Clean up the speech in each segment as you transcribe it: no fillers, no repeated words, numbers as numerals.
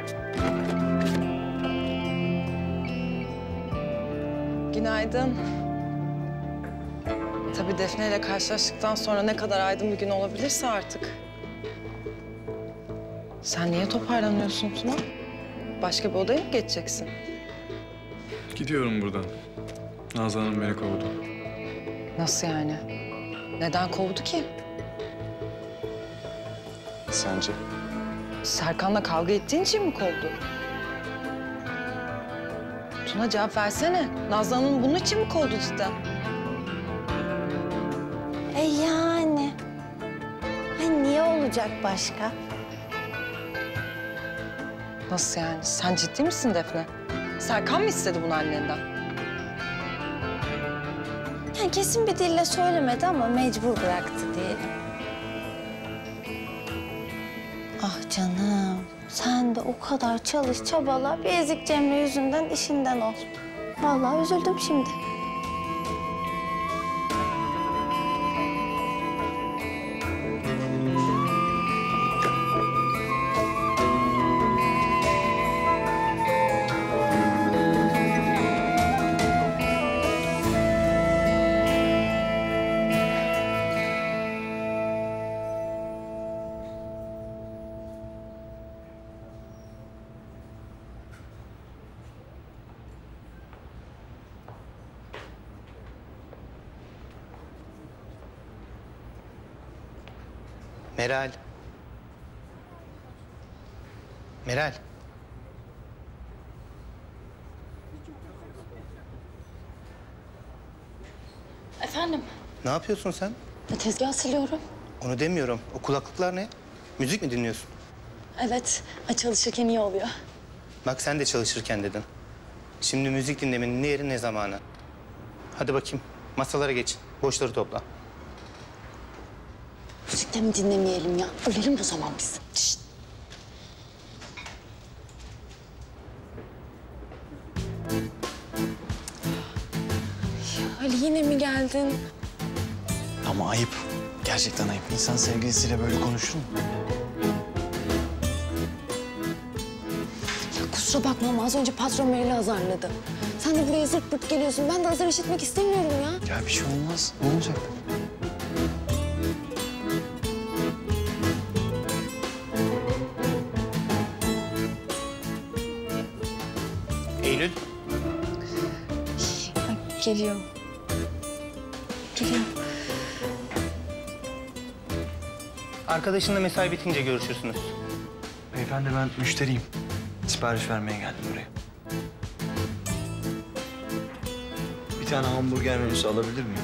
Günaydın. Tabii Defne ile karşılaştıktan sonra ne kadar aydın bir gün olabilirse artık. Sen niye toparlanıyorsun Tuna? Başka bir odaya mı geçeceksin? Gidiyorum buradan. Nazan Hanım beni kovdu. Nasıl yani? Neden kovdu ki? Sence? Serkan'la kavga ettiğin için mi kovdu? Tuna cevap versene. Nazlı Hanım bunun için mi kovdu cidden? Yani. Ay niye olacak başka? Nasıl yani? Sen ciddi misin Defne? Serkan mı istedi bunu annenden? Yani kesin bir dille söylemedi ama mecbur bıraktı diyelim. Ah canım, sen de o kadar çalış çabala bir ezik Cemre yüzünden işinden ol. Vallahi üzüldüm şimdi. Meral. Meral. Efendim? Ne yapıyorsun sen? Tezgah siliyorum. Onu demiyorum. O kulaklıklar ne? Müzik mi dinliyorsun? Evet, çalışırken iyi oluyor. Bak sen de çalışırken dedin. Şimdi müzik dinlemenin ne yeri ne zamanı. Hadi bakayım. Masalara geç. Boşları topla. Müzik de mi dinlemeyelim ya? Ölelim o zaman biz. Şişt. Ali yine mi geldin? Ama ayıp. Gerçekten ayıp. İnsan sevgilisiyle böyle konuşur mu? Ya kusura bakma ama az önce patron beni azarladı. Sen de buraya zırt pırt geliyorsun. Ben de azar işitmek istemiyorum ya. Ya bir şey olmaz. Ne olacak? Eylül. Geliyor. Geliyor. Arkadaşınla mesai bitince görüşürsünüz. Beyefendi ben müşteriyim. Sipariş vermeye geldim buraya. Bir tane hamburger menüsü alabilir miyim?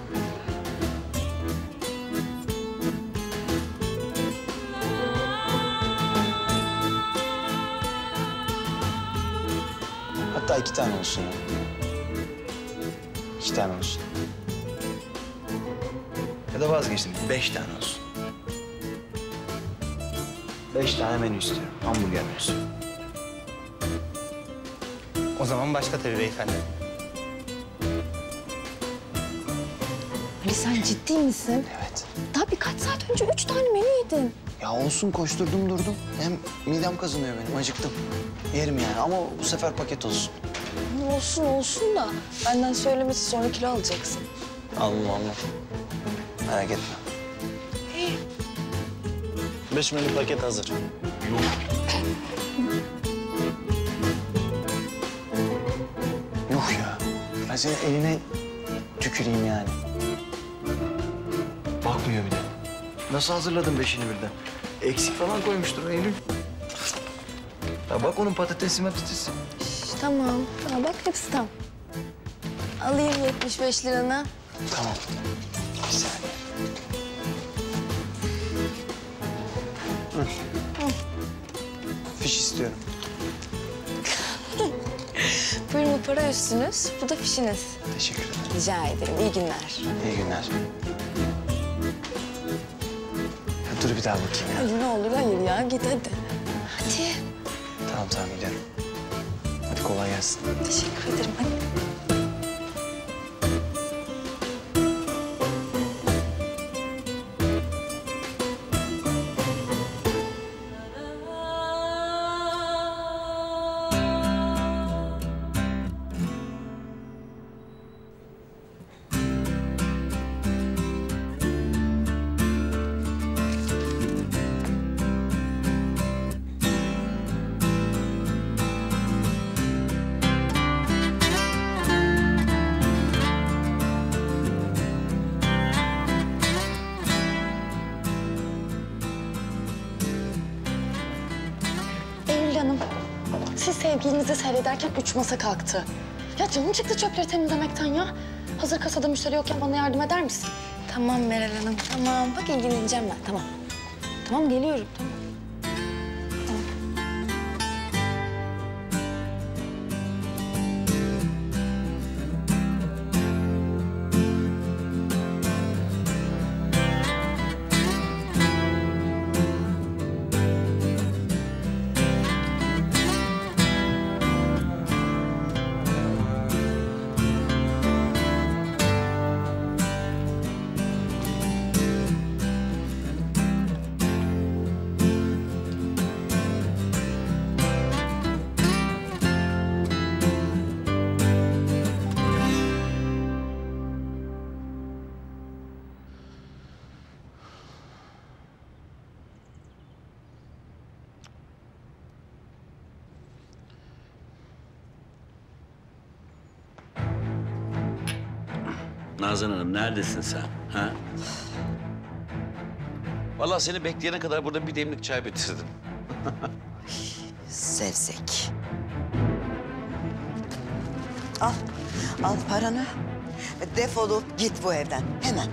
Hatta 2 tane olsun ya. 2 tane olsun. Ya da vazgeçtim. 5 tane olsun. 5 tane menü istiyorum. Hamburger menüsü. O zaman başka tabii beyefendi. Ali sen ciddi misin? Evet. Daha birkaç saat önce 3 tane menü yedin. Ya olsun koşturdum durdum. Hem midem kazınıyor benim. Acıktım. Yerim yani ama bu sefer paket olsun. Olsun olsun da benden söylemesi sonra kilo alacaksın. Allah. Merak etme. 5 menü paket hazır. Yuh ya. Ben senin eline tüküreyim yani. Bakmıyor bir de. Nasıl hazırladın 5'ini birden? Eksik falan koymuştur Eylül. Ya bak onun patatesi. Tamam. Aa, bak hepsi tam. Alayım 75 lirana. Tamam. Bir saniye. Fiş istiyorum. Buyurun bu para üstünüz, bu da fişiniz. Teşekkür ederim. Rica ederim. İyi günler. İyi günler. Ya dur bir daha bakayım ya. Ali ne olur hayır ya. Git hadi. Hadi. Tamam gidelim. Hadi kolay gelsin. Teşekkür ederim. Hadi. Hanım, siz sevgilinizi seyrederken 3 masa kalktı. Ya canım çıktı çöpleri temizlemekten ya. Hazır kasada müşteri yokken bana yardım eder misin? Tamam Meral Hanım, tamam. Bak ilgileneceğim ben, tamam. Tamam, geliyorum, tamam. Nazan Hanım neredesin sen? Ha? Vallahi seni bekleyene kadar burada bir demlik çay bitirdim. Zevzek. Al, al paranı. Defolup git bu evden, hemen.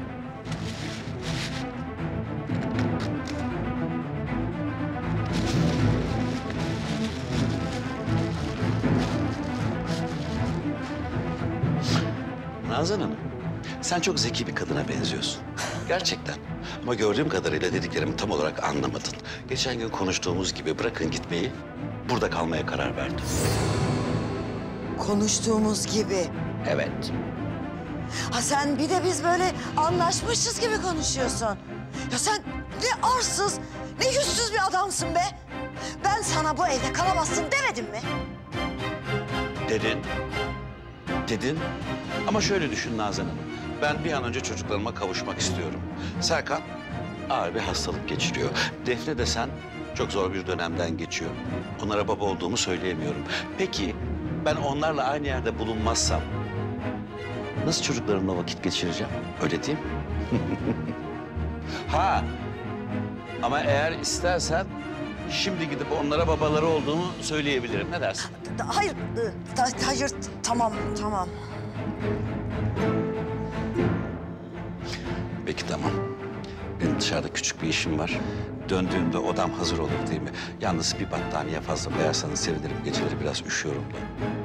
Nazan Hanım, sen çok zeki bir kadına benziyorsun. Gerçekten. Ama gördüğüm kadarıyla dediklerimi tam olarak anlamadın. Geçen gün konuştuğumuz gibi bırakın gitmeyi, burada kalmaya karar verdim. Konuştuğumuz gibi. Evet. Ha sen bir de biz böyle anlaşmışız gibi konuşuyorsun. Ya sen ne arsız, ne yüzsüz bir adamsın be. Ben sana bu evde kalamazsın demedim mi? Dedin. Dedin. Ama şöyle düşün Nazan Hanım. Ben bir an önce çocuklarıma kavuşmak istiyorum. Serkan ağır bir hastalık geçiriyor. Defne de sen çok zor bir dönemden geçiyor. Onlara baba olduğumu söyleyemiyorum. Peki ben onlarla aynı yerde bulunmazsam nasıl çocuklarımla vakit geçireceğim? Öyle değil mi? Ha. Ama eğer istersen şimdi gidip onlara babaları olduğumu söyleyebilirim. Ne dersin? Hayır, hayır, tamam, tamam. Peki tamam. Benim dışarıda küçük bir işim var. Döndüğümde odam hazır olur değil mi? Yalnız bir battaniye fazla koyarsanız sevinirim. Geceleri biraz üşüyorum da.